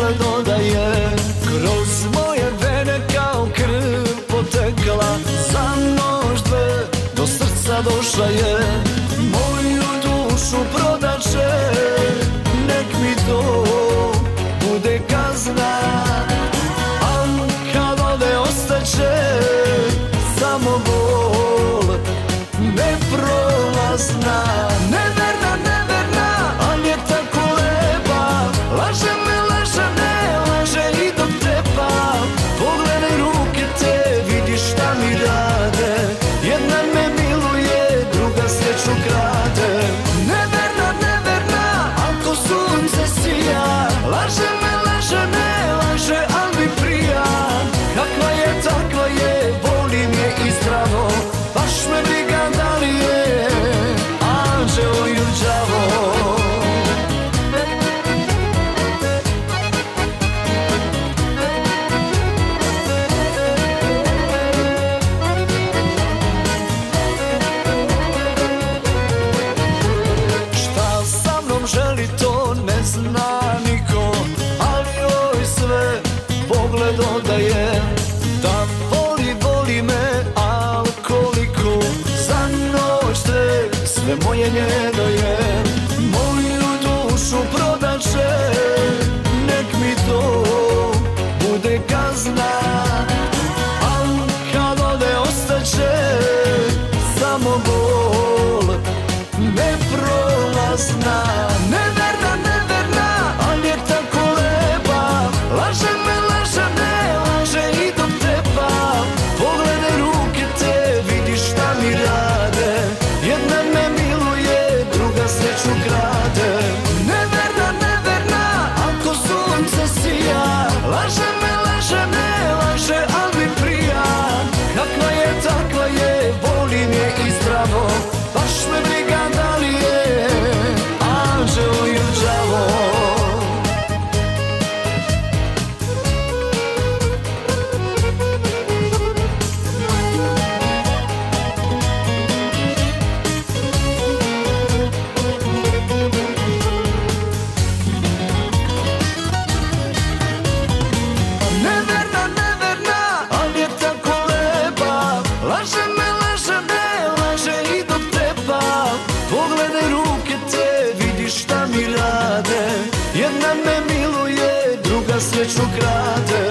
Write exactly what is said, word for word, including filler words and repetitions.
pogled odaje, kroz moje vene kao krv potekla, za nož dve do srca došla je. Moju dušu prodače, nek mi to bude kazna, a kad ode ostaće samo bol neprolazna. Neverna, neverna, al je tako lepa, laže me, laže me, laže i dok trepa. Pogledaj ruke te, vidiš šta mi rade, jedna me miluje, druga sreću krade. Neverna, neverna, ako sunce sija, laže me, laže me, laže, al mi prija. Kakva je, takva je, volim je i zdravo, baš me briga da li je anđeo ili đavo. Šta sa mnom želi to ne zna niko, ali joj sve pogled odaje. Da voli, voli me, al koliko, za noć te sve moje njeno je. Moju dušu prodače, nek mi to bude kazna, al kad ode ostaće samo bol neprolazna. Neverna, neverna, al je tako lepa, laže me, laže me, laže i dok trepa. Pogledaj ruke te, vidiš šta mi rade, jedna me miluje, druga sreću krade. Neverna, neverna, ako sunce sija, laže me, laže me, laže, al mi prija. Kakva je, takva je, volim je i zdravo, baš me briga da li je anđeo ili đavo. Neverna, neverna, al je tako lepa, laže me, laže me, laže i dok trepa. Pogledaj ruke te, vidiš šta mi rade, jedna me miluje, druga sreću krade.